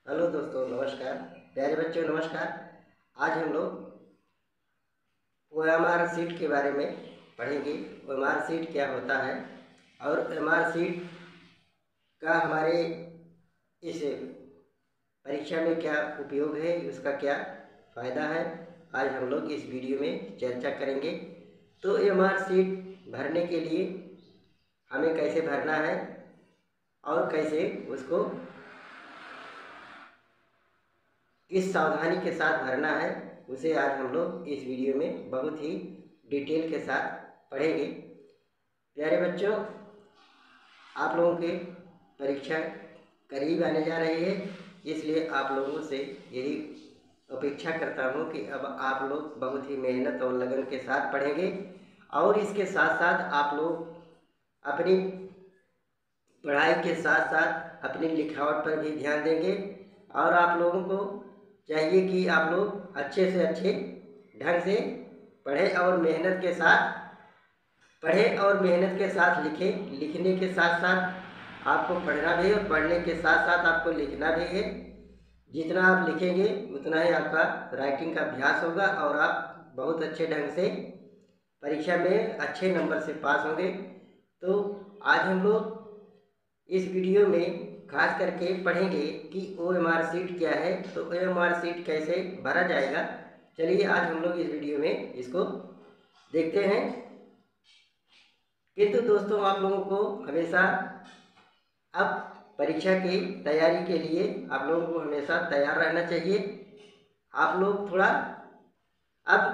Hello दोस्तों, नमस्कार। प्यारे बच्चों, नमस्कार। आज हम लोग ओएमआर सीट के बारे में पढ़ेंगे। ओएमआर सीट क्या होता है और ओएमआर सीट का हमारे इस परीक्षा में क्या उपयोग है, उसका क्या फ़ायदा है, आज हम लोग इस वीडियो में चर्चा करेंगे। तो ओएमआर सीट भरने के लिए हमें कैसे भरना है और कैसे उसको किस सावधानी के साथ भरना है, उसे आज हम लोग इस वीडियो में बहुत ही डिटेल के साथ पढ़ेंगे। प्यारे बच्चों, आप लोगों के परीक्षा करीब आने जा रही है, इसलिए आप लोगों से यही अपेक्षा करता हूँ कि अब आप लोग बहुत ही मेहनत और लगन के साथ पढ़ेंगे और इसके साथ साथ आप लोग अपनी पढ़ाई के साथ साथ अपनी लिखावट पर भी ध्यान देंगे। और आप लोगों को चाहिए कि आप लोग अच्छे से अच्छे ढंग से पढ़ें और मेहनत के साथ लिखें। लिखने के साथ साथ आपको पढ़ना भी है और पढ़ने के साथ साथ आपको लिखना भी है। जितना आप लिखेंगे उतना ही आपका राइटिंग का अभ्यास होगा और आप बहुत अच्छे ढंग से परीक्षा में अच्छे नंबर से पास होंगे। तो आज हम लोग इस वीडियो में खास करके पढ़ेंगे कि ओएमआर सीट क्या है, तो ओएमआर सीट कैसे भरा जाएगा। चलिए आज हम लोग इस वीडियो में इसको देखते हैं। किंतु दोस्तों, आप लोगों को हमेशा अब परीक्षा की तैयारी के लिए आप लोगों को हमेशा तैयार रहना चाहिए। आप लोग थोड़ा अब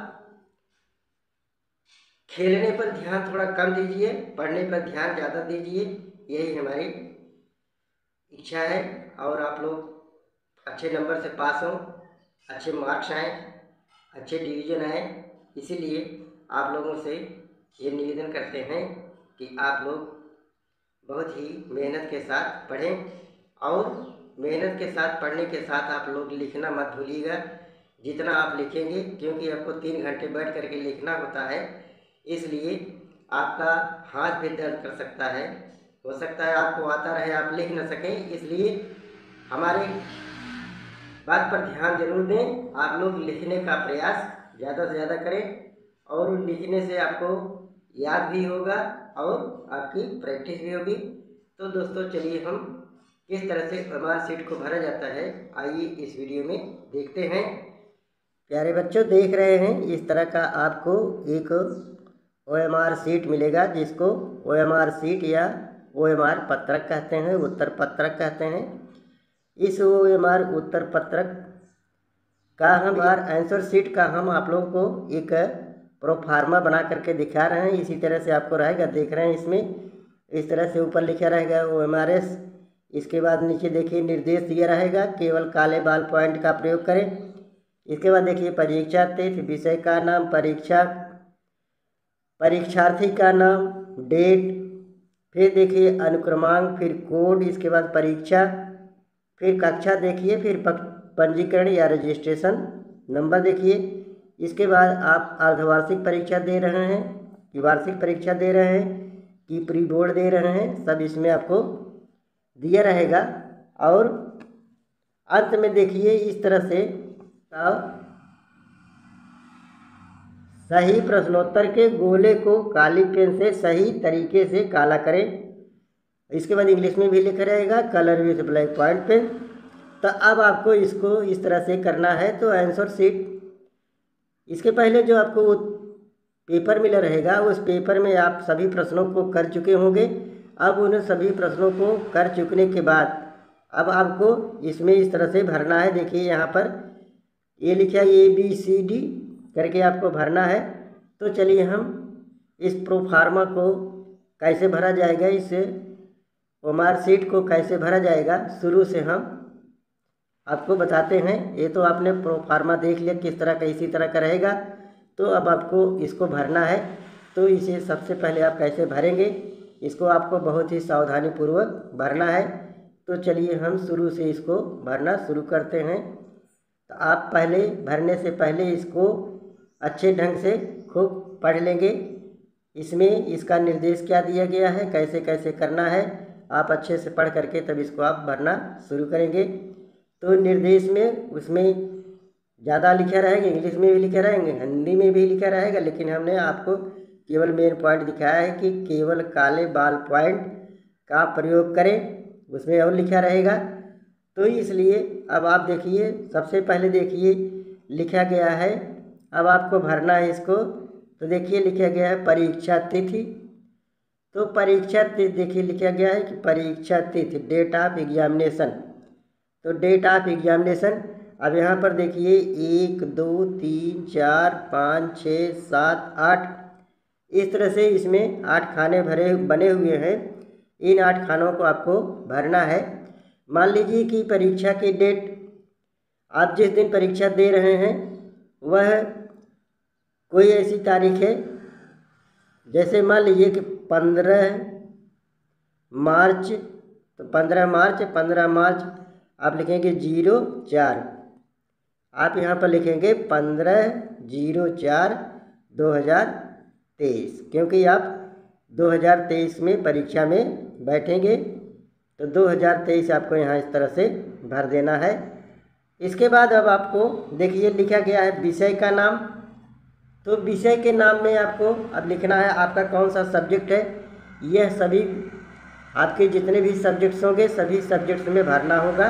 खेलने पर ध्यान थोड़ा कम दीजिए, पढ़ने पर ध्यान ज़्यादा दीजिए, यही हमारी इच्छा है। और आप लोग अच्छे नंबर से पास हों, अच्छे मार्क्स आएँ, अच्छे डिवीज़न आए। इसीलिए आप लोगों से ये निवेदन करते हैं कि आप लोग बहुत ही मेहनत के साथ पढ़ें और मेहनत के साथ पढ़ने के साथ आप लोग लिखना मत भूलिएगा। जितना आप लिखेंगे, क्योंकि आपको 3 घंटे बैठ करके लिखना होता है, इसलिए आपका हाथ भी दर्द कर सकता है। हो सकता है आपको आता रहे, आप लिख न सकें, इसलिए हमारी बात पर ध्यान जरूर दें। आप लोग लिखने का प्रयास ज़्यादा से ज़्यादा करें और लिखने से आपको याद भी होगा और आपकी प्रैक्टिस भी होगी। तो दोस्तों, चलिए हम किस तरह से ओएमआर सीट को भरा जाता है, आइए इस वीडियो में देखते हैं। प्यारे बच्चों, देख रहे हैं इस तरह का आपको एक ओएमआर सीट मिलेगा, जिसको ओएमआर सीट या ओएमआर पत्रक कहते हैं, उत्तर पत्रक कहते हैं। इस ओएमआर उत्तर पत्रक का आंसर सीट का हम आप लोगों को एक प्रोफार्मा बना करके दिखा रहे हैं। इसी तरह से आपको रहेगा, देख रहे हैं इसमें इस तरह से ऊपर लिखा रहेगा ओएमआरएस। इसके बाद नीचे देखिए निर्देश दिया रहेगा, केवल काले बाल पॉइंट का प्रयोग करें। इसके बाद देखिए परीक्षा तिथि, विषय का नाम, परीक्षार्थी का नाम, डेट, फिर देखिए अनुक्रमांक, फिर कोड, इसके बाद परीक्षा, फिर कक्षा देखिए, फिर पंजीकरण या रजिस्ट्रेशन नंबर देखिए। इसके बाद आप अर्धवार्षिक परीक्षा दे रहे हैं कि वार्षिक परीक्षा दे रहे हैं कि प्री बोर्ड दे रहे हैं, सब इसमें आपको दिया रहेगा। और अंत में देखिए इस तरह से सही प्रश्नोत्तर के गोले को काली पेन से सही तरीके से काला करें। इसके बाद इंग्लिश में भी लिखा रहेगा colour with black point pen. तो अब आपको इसको इस तरह से करना है। तो आंसर सीट, इसके पहले जो आपको वो पेपर मिला रहेगा, उस पेपर में आप सभी प्रश्नों को कर चुके होंगे। अब उन सभी प्रश्नों को कर चुकने के बाद अब आपको इसमें इस तरह से भरना है। देखिए यहाँ पर ये लिखा है ABCD करके आपको भरना है। तो चलिए हम इस प्रोफार्मा को कैसे भरा जाएगा, इस ओएमआर सीट को कैसे भरा जाएगा, शुरू से हम आपको बताते हैं। ये तो आपने प्रोफार्मा देख लिया किस तरह का, इसी तरह का रहेगा। तो अब आपको इसको भरना है। तो इसे सबसे पहले आप कैसे भरेंगे, इसको आपको बहुत ही सावधानी पूर्वक भरना है। तो चलिए हम शुरू से इसको भरना शुरू करते हैं। तो आप पहले भरने से पहले इसको अच्छे ढंग से खूब पढ़ लेंगे। इसमें इसका निर्देश क्या दिया गया है, कैसे कैसे करना है, आप अच्छे से पढ़ करके तब इसको आप भरना शुरू करेंगे। तो निर्देश में उसमें ज़्यादा लिखा रहेगा, इंग्लिश में भी लिखा रहेगा, हिंदी में भी लिखा रहेगा, लेकिन हमने आपको केवल मेन पॉइंट दिखाया है कि केवल काले बाल पॉइंट का प्रयोग करें, उसमें और लिखा रहेगा। तो इसलिए अब आप देखिए, सबसे पहले देखिए लिखा गया है, अब आपको भरना है इसको। तो देखिए लिखा गया है परीक्षा तिथि। तो परीक्षा तिथि देखिए लिखा गया है कि परीक्षा तिथि, डेट ऑफ एग्जामिनेशन। तो डेट ऑफ एग्जामिनेशन, अब यहाँ पर देखिए 1 2 3 4 5 6 7 8, इस तरह से इसमें 8 खाने बने हुए हैं। इन 8 खानों को आपको भरना है। मान लीजिए कि परीक्षा की डेट, आप जिस दिन परीक्षा दे रहे हैं वह कोई ऐसी तारीख है, जैसे मान लीजिए कि 15 मार्च, तो 15 मार्च आप लिखेंगे 04, आप यहाँ पर लिखेंगे 15/04/2023, क्योंकि आप 2023 में परीक्षा में बैठेंगे। तो 2023 आपको यहाँ इस तरह से भर देना है। इसके बाद अब आपको देखिए लिखा गया है विषय का नाम। तो विषय के नाम में आपको अब लिखना है आपका कौन सा सब्जेक्ट है। यह सभी आपके जितने भी सब्जेक्ट्स होंगे सभी सब्जेक्ट्स में भरना होगा।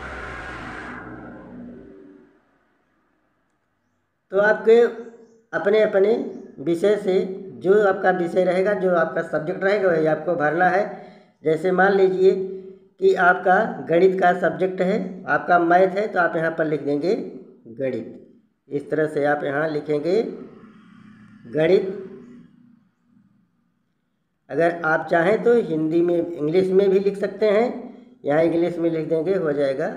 तो आपके अपने अपने विषय से जो आपका विषय रहेगा, जो आपका सब्जेक्ट रहेगा, वही आपको भरना है। जैसे मान लीजिए कि आपका गणित का सब्जेक्ट है, आपका मैथ है, तो आप यहाँ पर लिख देंगे गणित। इस तरह से आप यहाँ लिखेंगे गणित। अगर आप चाहें तो हिंदी में इंग्लिश में भी लिख सकते हैं, यहाँ इंग्लिश में लिख देंगे, हो जाएगा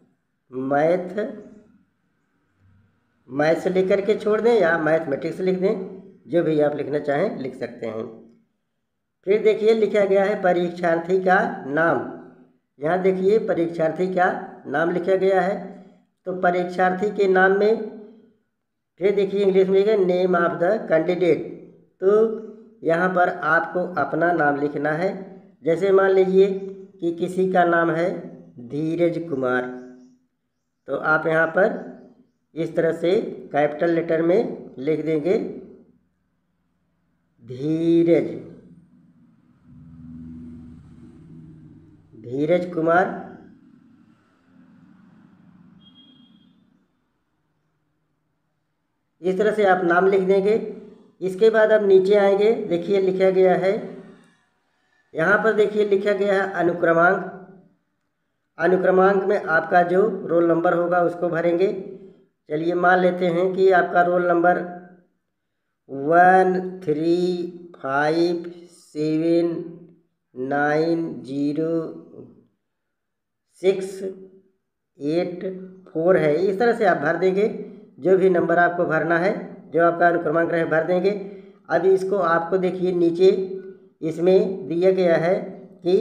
मैथ से लेकर के छोड़ दें या मैथमेटिक्स लिख दें, जो भी आप लिखना चाहें लिख सकते हैं। फिर देखिए लिखा गया है परीक्षार्थी का नाम। यहाँ देखिए परीक्षार्थी का नाम लिखा गया है। तो परीक्षार्थी के नाम में फिर देखिए इंग्लिश में लिखा नेम ऑफ द कैंडिडेट। तो यहाँ पर आपको अपना नाम लिखना है। जैसे मान लीजिए कि किसी का नाम है धीरज कुमार, तो आप यहाँ पर इस तरह से कैपिटल लेटर में लिख देंगे धीरज कुमार। इस तरह से आप नाम लिख देंगे। इसके बाद अब नीचे आएंगे, देखिए लिखा गया है, यहाँ पर देखिए लिखा गया है अनुक्रमांक। अनुक्रमांक में आपका जो रोल नंबर होगा उसको भरेंगे। चलिए मान लेते हैं कि आपका रोल नंबर 135790684 है। इस तरह से आप भर देंगे, जो भी नंबर आपको भरना है, जो आपका अनुक्रमांक रहे भर देंगे। अब इसको आपको देखिए नीचे इसमें दिया गया है कि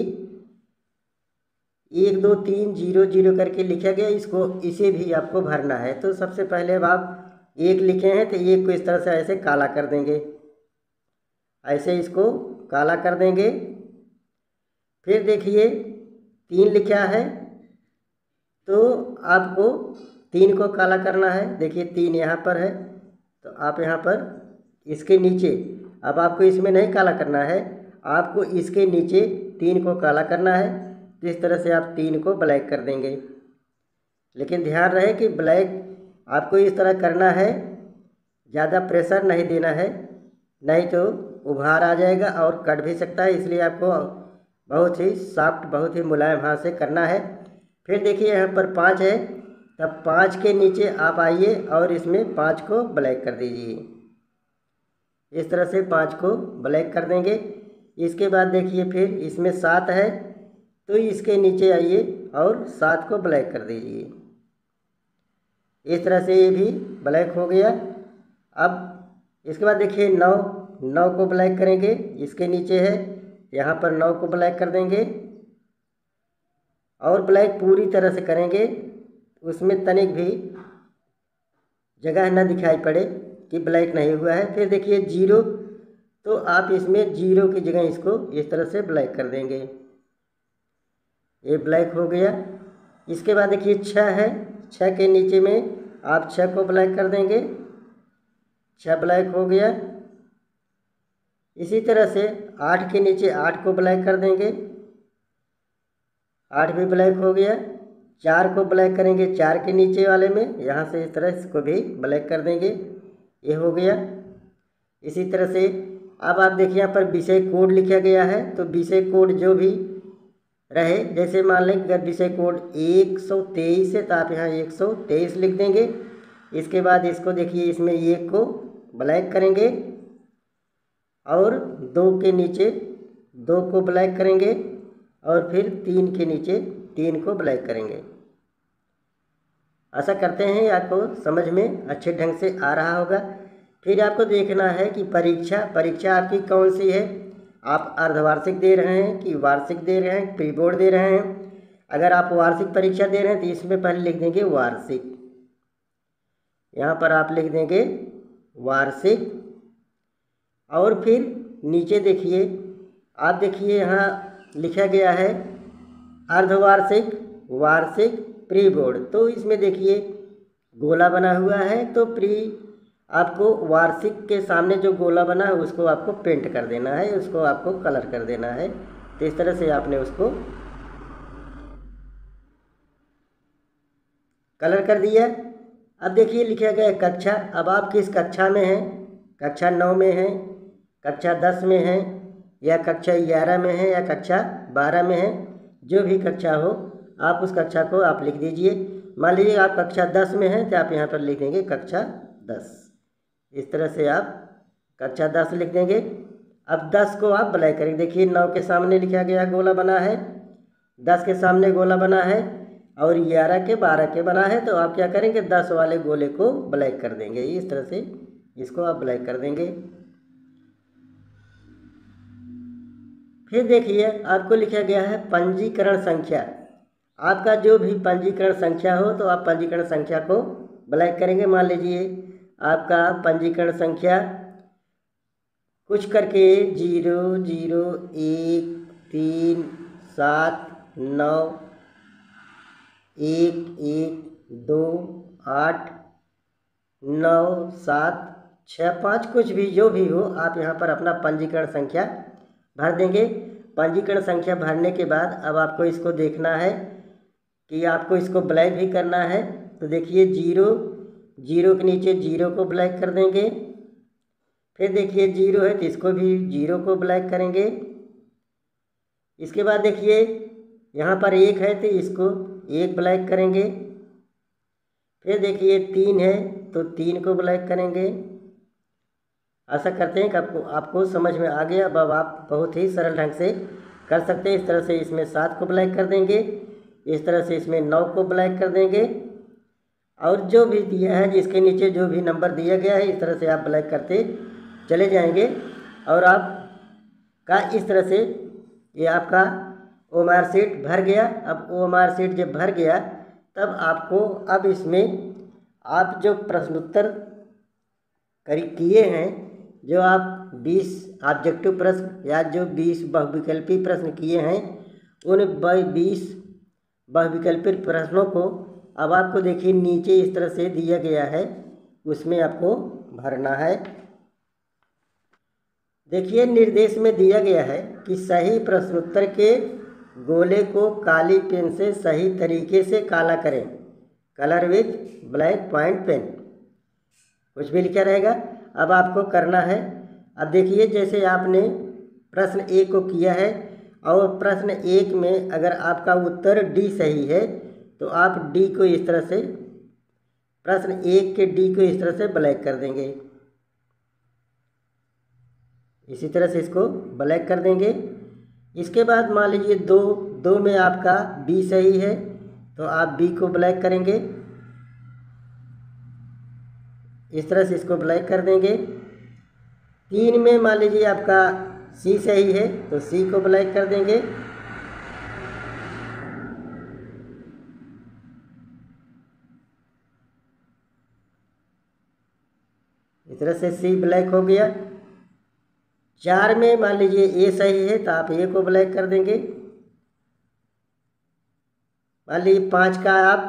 1 2 3 0 0 करके लिखा गया, इसे भी आपको भरना है। तो सबसे पहले अब आप 1 लिखे हैं तो 1 को इस तरह से ऐसे काला कर देंगे, ऐसे इसको काला कर देंगे। फिर देखिए 3 लिखा है तो आपको 3 को काला करना है। देखिए 3 यहाँ पर है, तो आप यहाँ पर इसके नीचे, अब आपको इसमें नहीं काला करना है, आपको इसके नीचे 3 को काला करना है। तो इस तरह से आप 3 को ब्लैक कर देंगे। लेकिन ध्यान रहे कि ब्लैक आपको इस तरह करना है, ज़्यादा प्रेशर नहीं देना है, नहीं तो उभार आ जाएगा और कट भी सकता है। इसलिए आपको बहुत ही सॉफ्ट, बहुत ही मुलायम हाथ से करना है। फिर देखिए यहाँ पर 5 है, तब 5 के नीचे आप आइए और इसमें 5 को ब्लैक कर दीजिए। इस तरह से 5 को ब्लैक कर देंगे। इसके बाद देखिए फिर इसमें 7 है, तो इसके नीचे आइए और 7 को ब्लैक कर दीजिए। इस तरह से ये भी ब्लैक हो गया। अब इसके बाद देखिए 9 को ब्लैक करेंगे, इसके नीचे है, यहाँ पर 9 को ब्लैक कर देंगे और ब्लैक पूरी तरह से करेंगे, उसमें तनिक भी जगह न दिखाई पड़े कि ब्लैक नहीं हुआ है। फिर देखिए 0, तो आप इसमें 0 की जगह इसको इस तरह से ब्लैक कर देंगे। ये ब्लैक हो गया। इसके बाद देखिए 6 है, 6 के नीचे में आप 6 को ब्लैक कर देंगे, 6 ब्लैक हो गया। इसी तरह से 8 के नीचे 8 को ब्लैक कर देंगे, 8 भी ब्लैक हो गया। 4 को ब्लैक करेंगे 4 के नीचे वाले में, यहाँ से इस तरह इसको भी ब्लैक कर देंगे, ये हो गया। इसी तरह से अब आप देखिए यहाँ पर विषय कोड लिखा गया है, तो विषय कोड जो भी रहे, जैसे मान लें अगर विषय कोड 123 है तो आप यहाँ 123 लिख देंगे। इसके बाद इसको देखिए इसमें 1 को ब्लैक करेंगे और 2 के नीचे 2 को ब्लैक करेंगे और फिर 3 के नीचे 3 को ब्लैक करेंगे। ऐसा करते हैं, आपको समझ में अच्छे ढंग से आ रहा होगा। फिर आपको देखना है कि परीक्षा आपकी कौन सी है, आप अर्धवार्षिक दे रहे हैं कि वार्षिक दे रहे हैं, प्री बोर्ड दे रहे हैं। अगर आप वार्षिक परीक्षा दे रहे हैं तो इसमें पहले लिख देंगे वार्षिक, यहाँ पर आप लिख देंगे वार्षिक। और फिर नीचे देखिए, आप देखिए यहाँ लिखा गया है अर्धवार्षिक, वार्षिक, प्री बोर्ड। तो इसमें देखिए गोला बना हुआ है, तो प्री आपको वार्षिक के सामने जो गोला बना है उसको आपको पेंट कर देना है, उसको आपको कलर कर देना है। तो इस तरह से आपने उसको कलर कर दिया। अब देखिए लिखा गया है कक्षा। अब आप किस कक्षा में हैं, कक्षा 9 में हैं, कक्षा 10 में हैं, या कक्षा 11 में है, या कक्षा 12 में है, जो भी कक्षा हो आप उस कक्षा को आप लिख दीजिए। मान लीजिए आप कक्षा 10 में हैं तो आप यहाँ पर लिख देंगे कक्षा 10। इस तरह से आप कक्षा 10 लिख देंगे। अब 10 को आप ब्लैक करेंगे, देखिए 9 के सामने लिखा गया गोला बना है, 10 के सामने गोला बना है और 11 के 12 के बना है, तो आप क्या करेंगे 10 वाले गोले को ब्लैक कर देंगे। इस तरह से इसको आप ब्लैक कर देंगे। फिर देखिए आपको लिखा गया है पंजीकरण संख्या। आपका जो भी पंजीकरण संख्या हो तो आप पंजीकरण संख्या को ब्लैक करेंगे। मान लीजिए आपका पंजीकरण संख्या कुछ करके 0 0 1 3 7 9 1 1 2 8 9 7 6 5 कुछ भी जो भी हो, आप यहाँ पर अपना पंजीकरण संख्या भर देंगे। पंजीकरण संख्या भरने के बाद अब आपको इसको देखना है कि आपको इसको ब्लैक भी करना है। तो देखिए 0 0 के नीचे 0 को ब्लैक कर देंगे। फिर देखिए 0 है तो इसको भी 0 को ब्लैक करेंगे। इसके बाद देखिए यहाँ पर 1 है तो इसको 1 ब्लैक करेंगे। फिर देखिए 3 है तो 3 को ब्लैक करेंगे। ऐसा करते हैं कि आपको समझ में आ गया। अब आप बहुत ही सरल ढंग से कर सकते हैं। इस तरह से इसमें 7 को ब्लैक कर देंगे, इस तरह से इसमें 9 को ब्लैक कर देंगे और जो भी दिया है जिसके नीचे जो भी नंबर दिया गया है इस तरह से आप ब्लैक करते चले जाएंगे। और आपका इस तरह से ये आपका ओएमआर शीट भर गया। अब ओएमआर शीट जब भर गया तब आपको अब इसमें आप जो प्रश्नोत्तर किए हैं, जो आप 20 ऑब्जेक्टिव प्रश्न या जो 20 बहुविकल्पी प्रश्न किए हैं, उन 20 बहुविकल्पी प्रश्नों को अब आपको देखिए नीचे इस तरह से दिया गया है, उसमें आपको भरना है। देखिए निर्देश में दिया गया है कि सही प्रश्नोत्तर के गोले को काली पेन से सही तरीके से काला करें, colour with black point pen, कुछ भी लिखा रहेगा। अब आपको करना है। अब देखिए जैसे आपने प्रश्न 1 को किया है और प्रश्न 1 में अगर आपका उत्तर डी सही है तो आप डी को इस तरह से, प्रश्न 1 के डी को इस तरह से ब्लैक कर देंगे। इसी तरह से इसको ब्लैक कर देंगे। इसके बाद मान लीजिए 2 में आपका बी सही है तो आप बी को ब्लैक करेंगे। इस तरह से इसको ब्लैक कर देंगे। 3 में मान लीजिए आपका सी सही है तो सी को ब्लैक कर देंगे। इस तरह से सी ब्लैक हो गया। 4 में मान लीजिए ए सही है तो आप ए को ब्लैक कर देंगे। मान लीजिए 5 का आप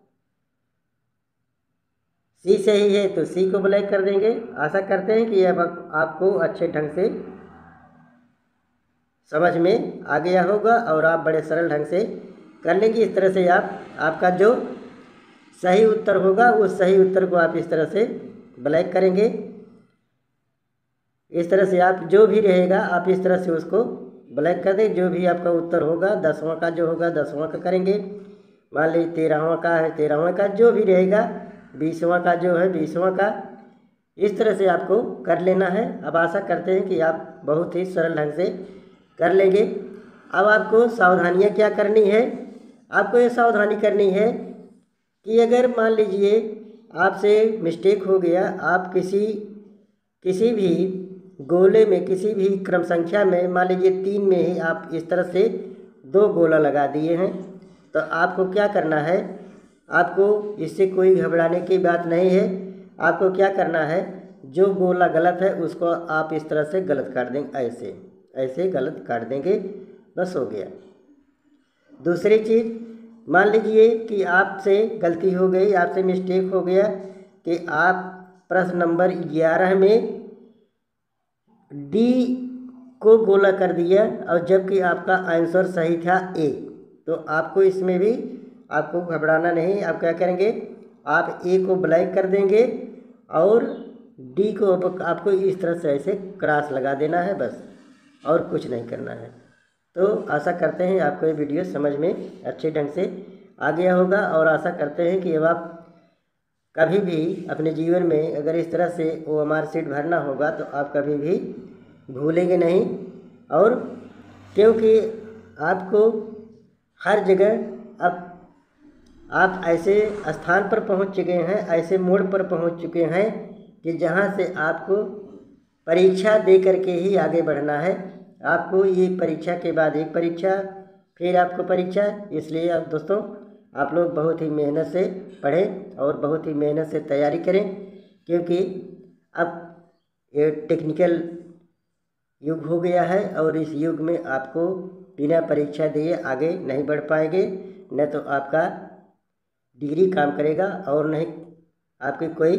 सी सही है तो सी को ब्लैक कर देंगे। आशा करते हैं कि अब आपको अच्छे ढंग से समझ में आ गया होगा और आप बड़े सरल ढंग से कर लेंगे। इस तरह से आपका जो सही उत्तर होगा उस सही उत्तर को आप इस तरह से ब्लैक करेंगे। इस तरह से आप जो भी रहेगा आप इस तरह से उसको ब्लैक कर दें। जो भी आपका उत्तर होगा 10वां का जो होगा 10वां का करेंगे। मान लीजिए 13वां का है 13वां का, जो भी रहेगा 20वां का जो है 20वां का। इस तरह से आपको कर लेना है। अब आशा करते हैं कि आप बहुत ही सरल ढंग से कर लेंगे। अब आपको सावधानियाँ क्या करनी है, आपको ये सावधानी करनी है कि अगर मान लीजिए आपसे मिस्टेक हो गया, आप किसी भी गोले में किसी भी क्रम संख्या में मान लीजिए 3 में ही आप इस तरह से 2 गोला लगा दिए हैं, तो आपको क्या करना है, आपको इससे कोई घबराने की बात नहीं है। आपको क्या करना है, जो गोला गलत है उसको आप इस तरह से गलत काट देंगे, ऐसे ऐसे गलत काट देंगे, बस हो गया। दूसरी चीज़, मान लीजिए कि आपसे गलती हो गई, आपसे मिस्टेक हो गया कि आप प्रश्न नंबर 11 में डी को गोला कर दिया और जबकि आपका आंसर सही था ए, तो आपको इसमें भी आपको घबराना नहीं। आप क्या करेंगे, आप ए को ब्लैक कर देंगे और डी को आपको इस तरह से ऐसे क्रॉस लगा देना है, बस और कुछ नहीं करना है। तो आशा करते हैं आपको ये वीडियो समझ में अच्छे ढंग से आ गया होगा और आशा करते हैं कि अब आप कभी भी अपने जीवन में अगर इस तरह से OMR शीट भरना होगा तो आप कभी भी भूलेंगे नहीं। और क्योंकि आपको हर जगह अब आप ऐसे स्थान पर पहुंच चुके हैं, ऐसे मोड़ पर पहुंच चुके हैं कि जहां से आपको परीक्षा दे करके ही आगे बढ़ना है। आपको ये परीक्षा के बाद एक परीक्षा, फिर आपको परीक्षा। इसलिए अब दोस्तों आप लोग बहुत ही मेहनत से पढ़ें और बहुत ही मेहनत से तैयारी करें, क्योंकि अब ये टेक्निकल युग हो गया है और इस युग में आपको बिना परीक्षा दिए आगे नहीं बढ़ पाएंगे। न तो आपका डिग्री काम करेगा और नहीं आपके कोई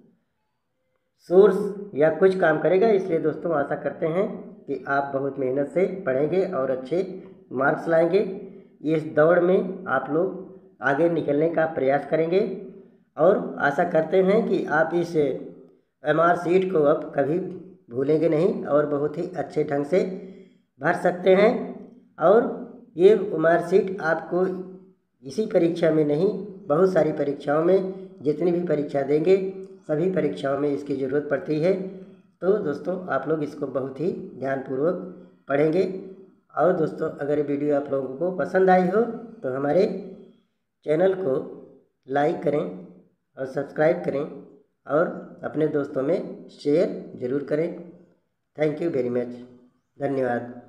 सोर्स या कुछ काम करेगा। इसलिए दोस्तों आशा करते हैं कि आप बहुत मेहनत से पढ़ेंगे और अच्छे मार्क्स लाएंगे। इस दौड़ में आप लोग आगे निकलने का प्रयास करेंगे और आशा करते हैं कि आप इस OMR शीट को अब कभी भूलेंगे नहीं और बहुत ही अच्छे ढंग से भर सकते हैं। और ये OMR शीट आपको इसी परीक्षा में नहीं, बहुत सारी परीक्षाओं में, जितनी भी परीक्षा देंगे सभी परीक्षाओं में इसकी ज़रूरत पड़ती है। तो दोस्तों आप लोग इसको बहुत ही ध्यानपूर्वक पढ़ेंगे। और दोस्तों अगर वीडियो आप लोगों को पसंद आई हो तो हमारे चैनल को लाइक करें और सब्सक्राइब करें और अपने दोस्तों में शेयर ज़रूर करें। थैंक यू वेरी मच, धन्यवाद।